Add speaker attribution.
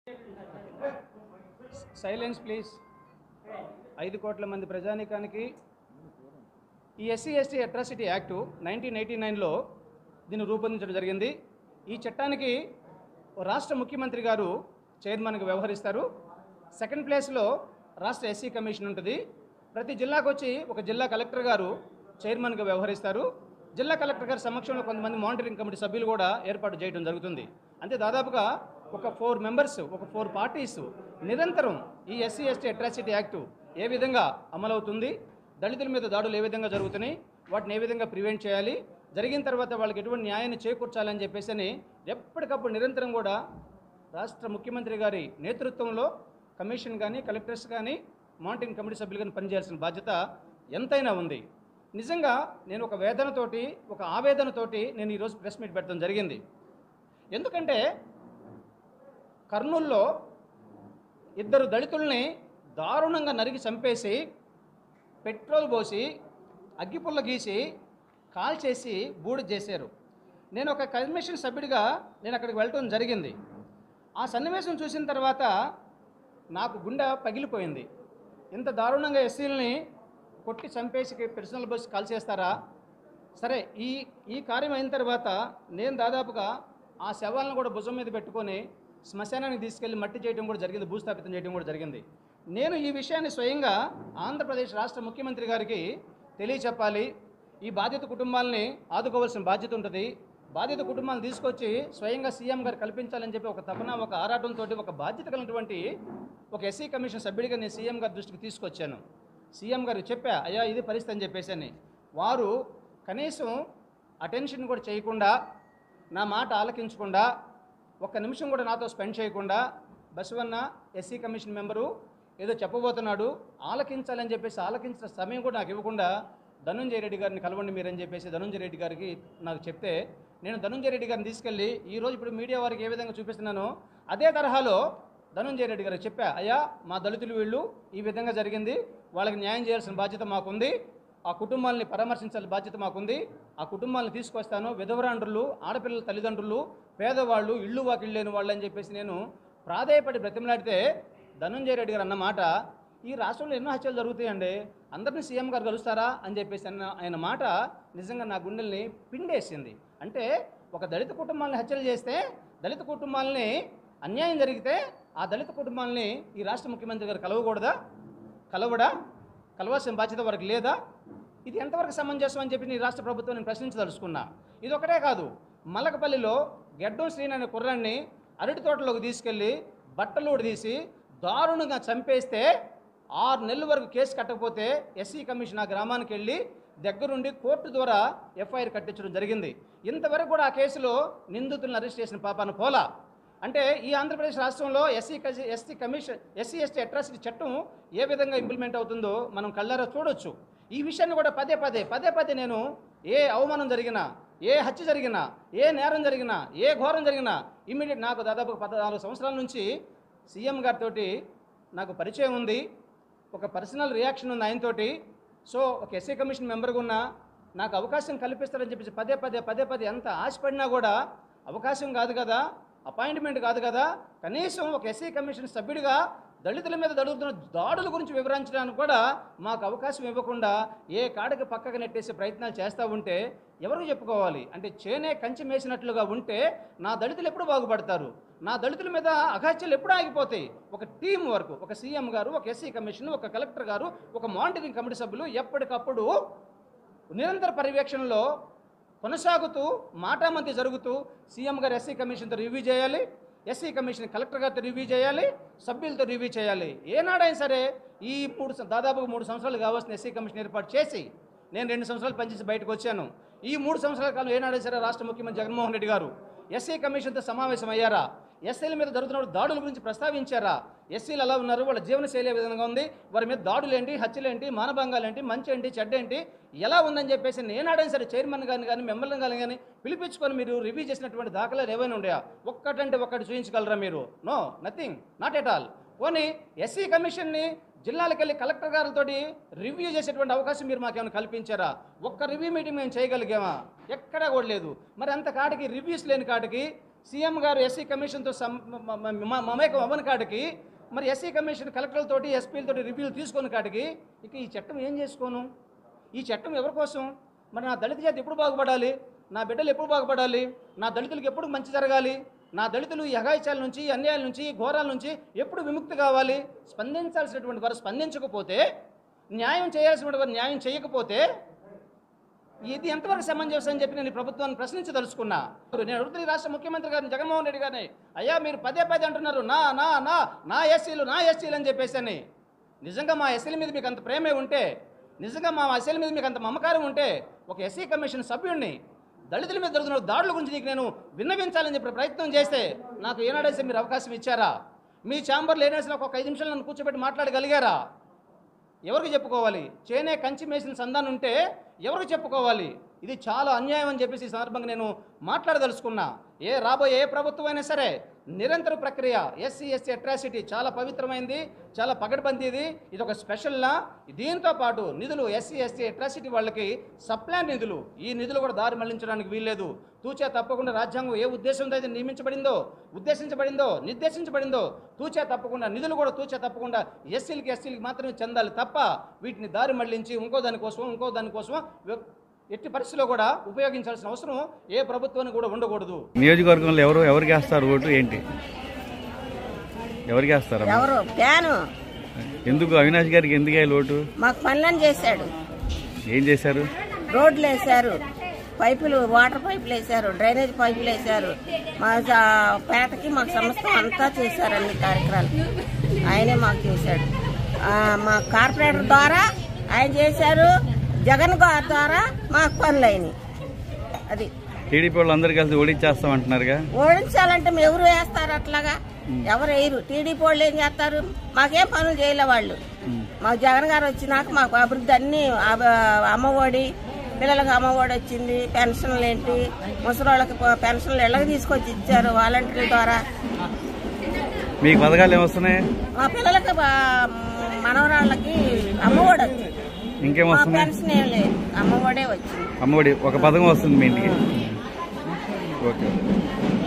Speaker 1: Silence please. 5 కోట్ల మంది ప్రజానీకానికి ఈ ఎస్సీ ఎస్టీ అట్రాసిటీ యాక్టు 1989లో దీన్ని రూపొందించడం జరిగింది. ఈ చట్టానికి రాష్ట్ర ముఖ్యమంత్రి గారు చైర్మన్గా వ్యవహరిస్తారు. సెకండ్ ప్లేస్లో రాష్ట్ర ఎస్సీ కమిషన్ ఉంటుంది. ప్రతి జిల్లాకు వచ్చి ఒక జిల్లా కలెక్టర్ గారు చైర్మన్గా వ్యవహరిస్తారు. జిల్లా కలెక్టర్ గారి సమక్షంలో కొంతమంది మానిటరింగ్ కమిటీ సభ్యులు కూడా ఏర్పాటు చేయడం జరుగుతుంది. అంతే దాదాపుగా ఒక 4 మెంబర్స్, ఒక 4 పార్టీస్ నిరంతరం ఈ ఎస్సీ ఎస్టీ అట్రాసిటీ యాక్టు ఏ విధంగా అమలవుతుంది, దళితుల మీద దాడులు ఏ విధంగా జరుగుతున్నాయి, వాటిని ఏ విధంగా ప్రివెంట్ చేయాలి, జరిగిన తర్వాత వాళ్ళకి ఎటువంటి న్యాయాన్ని చేకూర్చాలని చెప్పేసి అని ఎప్పటికప్పుడు నిరంతరం కూడా రాష్ట్ర ముఖ్యమంత్రి గారి నేతృత్వంలో కమిషన్ కానీ, కలెక్టర్స్ కానీ, మానిటరింగ్ కమిటీ సభ్యులు కానీ పనిచేయాల్సిన బాధ్యత ఎంతైనా ఉంది. నిజంగా నేను ఒక వేదనతోటి, ఒక ఆవేదనతోటి నేను ఈరోజు ప్రెస్ మీట్ పెట్టడం జరిగింది. ఎందుకంటే కర్నూల్లో 2 దళితుల్ని దారుణంగా నరికి చంపేసి, పెట్రోల్ పోసి, అగ్గిపుల్ల గీసి, కాల్చేసి బూడిద చేశారు. నేను ఒక కమిషన్ సభ్యుడిగా నేను అక్కడికి వెళ్ళటం జరిగింది. ఆ సన్నివేశం చూసిన తర్వాత నాకు గుండె పగిలిపోయింది. ఇంత దారుణంగా ఎస్సీలని కొట్టి చంపేసి పర్సనల్ బస్ కాల్చేస్తారా? సరే, ఈ కార్యం అయిన తర్వాత నేను దాదాపుగా ఆ శవాలను కూడా భుజం మీద పెట్టుకొని శ్మశానానికి తీసుకెళ్లి మట్టి చేయడం కూడా జరిగింది, భూస్థాపితం చేయడం కూడా జరిగింది. నేను ఈ విషయాన్ని స్వయంగా ఆంధ్రప్రదేశ్ రాష్ట్ర ముఖ్యమంత్రి గారికి తెలియచెప్పాలి. ఈ బాధిత కుటుంబాలని ఆదుకోవాల్సిన బాధ్యత ఉంటుంది. బాధిత కుటుంబాలను తీసుకొచ్చి స్వయంగా సీఎం గారు కల్పించాలని చెప్పి ఒక తపన, ఒక ఆరాటంతో, ఒక బాధ్యత కలిగినటువంటి ఒక ఎస్సీ కమిషన్ సభ్యుడిగా నేను సీఎం గారి దృష్టికి తీసుకొచ్చాను. సీఎం గారు చెప్పా, అయ్యా ఇది పరిస్థితి అని చెప్పేసి అని. వారు కనీసం అటెన్షన్ కూడా చేయకుండా, నా మాట ఆలకించకుండా, ఒక్క నిమిషం కూడా నాతో స్పెండ్ చేయకుండా, బసవన్న ఎస్సీ కమిషన్ మెంబరు ఏదో చెప్పబోతున్నాడు, ఆలకించాలని చెప్పేసి ఆలకించిన సమయం కూడా నాకు ఇవ్వకుండా ధనుంజయ రెడ్డి గారిని కలవండి మీరని చెప్పేసి ధనుంజయ రెడ్డి గారికి నాకు చెప్తే, నేను ధనుంజయ రెడ్డి గారిని తీసుకెళ్ళి ఈరోజు ఇప్పుడు మీడియా వారికి ఏ విధంగా చూపిస్తున్నానో అదే తరహాలో ధనుంజయ రెడ్డి గారికి చెప్పా, అయ్యా మా దళితులు వీళ్ళు ఈ విధంగా జరిగింది, వాళ్ళకి న్యాయం చేయాల్సిన బాధ్యత మాకుంది, ఆ కుటుంబాలని పరామర్శించాల్సిన బాధ్యత మాకుంది, ఆ కుటుంబాలను తీసుకొస్తాను, విధవరాండ్రులు, ఆడపిల్లల తల్లిదండ్రులు, పేదవాళ్ళు, ఇళ్ళు వాకిళ్ళు లేని వాళ్ళు అని చెప్పేసి నేను ప్రాధేయపడి బ్రతిమలాడితే ధనుంజయ రెడ్డి గారు అన్నమాట, ఈ రాష్ట్రంలో ఎన్నో హత్యలు జరుగుతాయండి, అందరినీ సీఎం గారు కలుస్తారా అని చెప్పేసి ఆయన మాట నిజంగా నా గుండెల్ని పిండేసింది. అంటే ఒక దళిత కుటుంబాలని హత్యలు చేస్తే, దళిత కుటుంబాలని అన్యాయం జరిగితే ఆ దళిత కుటుంబాలని ఈ రాష్ట్ర ముఖ్యమంత్రి గారు కలవాల్సిన బాధ్యత వారికి లేదా? ఇది ఎంతవరకు సమంజసం అని చెప్పి ఈ రాష్ట్ర ప్రభుత్వం నేను ప్రశ్నించదలుచుకున్నా. ఇది ఒకటే కాదు, మలకపల్లిలో గెడ్డం శ్రీని అనే కుర్రాన్ని అరటి తోటలోకి తీసుకెళ్ళి బట్టలు తీసి దారుణంగా చంపేస్తే 6 నెలల వరకు కేసు కట్టకపోతే ఎస్సీ కమిషన్ ఆ గ్రామానికి వెళ్ళి దగ్గరుండి కోర్టు ద్వారా ఎఫ్ఐఆర్ కట్టించడం జరిగింది. ఇంతవరకు కూడా ఆ కేసులో నిందితులను అరెస్ట్ చేసిన పాపాన పోలా. అంటే ఈ ఆంధ్రప్రదేశ్ రాష్ట్రంలో ఎస్సీ ఎస్టీ అట్రాసిటీ చట్టం ఏ విధంగా ఇంప్లిమెంట్ అవుతుందో మనం కళ్ళారా చూడొచ్చు. ఈ విషయాన్ని కూడా పదే పదే నేను ఏ అవమానం జరిగినా, ఏ హత్య జరిగినా, ఏ నేరం జరిగినా, ఏ ఘోరం జరిగినా ఇమ్మీడియట్ నాకు దాదాపు 14 సంవత్సరాల నుంచి సీఎం గారితో నాకు పరిచయం ఉంది, ఒక పర్సనల్ రియాక్షన్ ఉంది ఆయనతోటి. సో ఒక ఎస్సీ కమిషన్ మెంబర్గా ఉన్నా నాకు అవకాశం కల్పిస్తారని చెప్పేసి పదే ఎంత ఆశపడినా కూడా అవకాశం కాదు కదా, అపాయింట్మెంట్ కాదు కదా, కనీసం ఒక ఎస్సీ కమిషన్ సభ్యుడిగా దళితుల మీద జరుగుతున్న దాడుల గురించి వివరించడానికి కూడా మాకు అవకాశం ఇవ్వకుండా ఏ కాడకి పక్కకు నెట్టేసే ప్రయత్నాలు చేస్తూ ఉంటే ఎవరికి చెప్పుకోవాలి? అంటే చేనే కంచె మేసినట్లుగా ఉంటే నా దళితులు ఎప్పుడు బాగుపడతారు? నా దళితుల మీద అఘాత్యాలు ఎప్పుడు ఆగిపోతాయి? ఒక టీం వర్క్, ఒక సీఎం గారు, ఒక ఎస్సీ కమిషన్, ఒక కలెక్టర్ గారు, ఒక మానిటరింగ్ కమిటీ సభ్యులు ఎప్పటికప్పుడు నిరంతర పర్యవేక్షణలో కొనసాగుతూ మాటామంతి జరుగుతూ సీఎం గారు ఎస్సీ కమిషన్తో రివ్యూ చేయాలి, ఎస్సీ కమిషన్ కలెక్టర్ గారితో రివ్యూ చేయాలి, సభ్యులతో రివ్యూ చేయాలి. ఏనాడైనా సరే ఈ దాదాపుగా 3 సంవత్సరాలు కావాల్సిన ఎస్సీ కమిషన్ ఏర్పాటు చేసి నేను 2 సంవత్సరాలు పనిచేసి బయటకు వచ్చాను. ఈ 3 సంవత్సరాల కాలం ఏనాడైనా సరే రాష్ట్ర ముఖ్యమంత్రి జగన్మోహన్ రెడ్డి గారు ఎస్సీ కమిషన్తో సమావేశం అయ్యారా? ఎస్సీల మీద జరుగుతున్న దాడుల గురించి ప్రస్తావించారా? ఎస్సీలు ఎలా ఉన్నారు, వాళ్ళ జీవనశైలి ఏ విధంగా ఉంది, వారి మీద దాడులేంటి, హత్యలేంటి, మానభంగాలేంటి, మంచి ఏంటి, చెడ్డ ఏంటి, ఎలా ఉందని చెప్పేసి నేనాడైనా సరే చైర్మన్ కానీ మెంబర్లను కానీ పిలిపించుకొని మీరు రివ్యూ చేసినటువంటి దాఖలాలు ఏవైనా ఉన్నాయా? ఒక్కటంటే ఒక్కటి చూపించగలరా మీరు? No, nothing, not at all. పోనీ ఎస్సీ కమిషన్ని జిల్లాలకు వెళ్ళి కలెక్టర్ గారితో రివ్యూ చేసేటువంటి అవకాశం మీరు మాకేమైనా కల్పించారా? ఒక్క రివ్యూ మీటింగ్ మేము చేయగలిగామా? ఎక్కడా కూడా లేదు. మరి అంత కాటికి రివ్యూస్ లేని కాటికి సీఎం గారు ఎస్సీ కమిషన్తో మమేకం అవ్వని కాడికి, మరి ఎస్సీ కమిషన్ కలెక్టర్లతోటి ఎస్పీలతోటి రివ్యూలు తీసుకుని కాడికి ఇక ఈ చట్టం ఏం చేసుకోను? ఈ చట్టం ఎవరి కోసం? మరి నా దళిత జాతి ఎప్పుడు బాగుపడాలి? నా బిడ్డలు ఎప్పుడు బాగుపడాలి? నా దళితులకు ఎప్పుడు మంచి జరగాలి? నా దళితులు ఈ అఘాయిత్యాల నుంచి, అన్యాయాల నుంచి, ఘోరాల నుంచి ఎప్పుడు విముక్తి కావాలి? స్పందించాల్సినటువంటి వారు స్పందించకపోతే, న్యాయం చేయాల్సినటువంటి వారు న్యాయం చేయకపోతే ఇది ఎంతవరకు సమంజసం అని చెప్పి నేను ప్రభుత్వాన్ని ప్రశ్నించదలుచుకున్నా. నేను అడుగుతున్న రాష్ట్ర ముఖ్యమంత్రి గారిని, జగన్మోహన్ రెడ్డి గారిని, అయ్యా మీరు పదే అంటున్నారు నా నా నా నా ఎస్సీలు అని చెప్పేసి. నిజంగా మా ఎస్సీల మీద మీకు అంత ప్రేమే ఉంటే, నిజంగా మా ఎస్సీల మీద మీకు అంత మమకారం ఉంటే, ఒక ఎస్సీ కమిషన్ సభ్యుడిని దళితుల మీద జరుగుతున్న దాడుల గురించి నీకు నేను విన్నవించాలని చెప్పి ప్రయత్నం చేస్తే నాకు ఏనాడైతే మీరు అవకాశం ఇచ్చారా? మీ ఛాంబర్లో ఏనేసిన ఒక 5 నిమిషాలు నన్ను కూర్చోబెట్టి మాట్లాడగలిగారా? ఎవరికి చెప్పుకోవాలి? చేనే కంచి మేసిన సంధానం ఉంటే ఎవరికి చెప్పుకోవాలి? ఇది చాలా అన్యాయం అని చెప్పేసి ఈ సందర్భంగా నేను మాట్లాడదలుచుకున్నా. రాబోయే ఏ ప్రభుత్వం అయినా సరే నిరంతర ప్రక్రియ. ఎస్సీ అట్రాసిటీ చాలా పవిత్రమైంది, చాలా పగడ్బందీది. ఇది ఒక స్పెషల్లా. దీంతో పాటు నిధులు ఎస్సీ అట్రాసిటీ వాళ్ళకి సప్లాన్ నిధులు, ఈ నిధులు కూడా దారి మళ్లించడానికి వీల్లేదు. తూచా తప్పకుండా రాజ్యాంగం ఏ ఉద్దేశంతో అయితే నిర్దేశించబడిందో తూచా తప్పకుండా నిధులు కూడా తూచా తప్పకుండా ఎస్సీలకి మాత్రమే చెందాలి తప్ప వీటిని దారి మళ్లించి ఇంకో దానికోసం ఎట్టి పరిస్థితిలో కూడా ఉపయోగించాల్సిన అవసరం ఏ ప్రభుత్వానికి కూడా ఉండకూడదు.
Speaker 2: నియోజకవర్గంలో ఎవరికి వేస్తారు ఓటు? ఏంటి ఎవరికి వేస్తారు? ఎందుకు అవినాష్ గారికి ఎందుకు వేయాలి ఓటు?
Speaker 3: మాకు పనులను చేశాడు.
Speaker 2: ఏం చేశారు?
Speaker 3: రోడ్లు వేశారు, పైపులు, వాటర్ పైపులు వేశారు, డ్రైనేజ్ పైపులు వేశారు. మా పేటకి మాకు సమస్తం అంతా చేశారు. అన్ని కార్యక్రమాలు ఆయనే మాకు చేశాడు. మా కార్పొరేటర్ ద్వారా ఆయన చేశారు, జగన్ గారి ద్వారా మాకు పనులు అయినాయి. అది
Speaker 2: టీడీపీ వాళ్ళు అందరు కలిసి ఓడించేస్తాం అంటున్నారుగా.
Speaker 3: ఓడించాలంటే ఎవరు వేస్తారు? అట్లాగా ఎవరు వేయరు. టీడీపీ వాళ్ళు ఏం చేస్తారు? మాకేం పనులు చేయలే వాళ్ళు. మాకు జగన్ గారు వచ్చినాక మాకు అభివృద్ధి అన్ని, అమ్మఒడి, పిల్లలకు అమ్మఒడి వచ్చింది, పెన్షన్లు ఏంటి, ముసలి పెన్షన్లు ఇళ్ళకి తీసుకొచ్చి ఇచ్చారు వాలంటీర్ల ద్వారా.
Speaker 2: మీకు పథకాలు ఏమొస్తున్నాయి?
Speaker 3: మా పిల్లలకి మనవరాళ్ళకి అమ్మఒడి వచ్చింది.
Speaker 2: ఇంకేమొస్తుంది?
Speaker 3: పెన్షన్ ఏం లేదు, అమ్మఒడే వచ్చింది.
Speaker 2: అమ్మఒడి ఒక పథకం వస్తుంది మీ ఇంటికి. ఓకే.